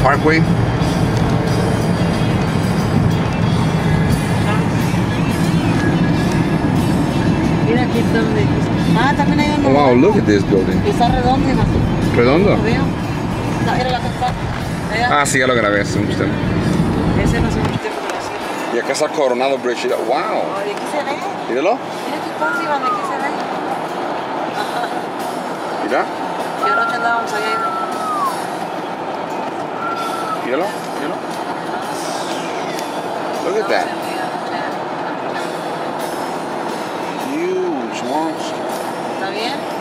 Parkway. Mira aquí está donde dice. Ah, también hay uno. Oh, wow, look at this building. Está redondo y más. ¿Redondo? Lo veo. Era la casa. Allá. Ah, sí, ya lo grabé hace mucho tiempo. Ese no se mucho tiempo que lo hacía. Y acá está Coronado Bridge. Wow. Oh, de aquí se ve. Míralo. Mira qué padre, Iván, de aquí se ve. Ajá. Mira. Y anoche andábamos allá. Míralo. Míralo. Look at that. Huge launch. ¿Está bien?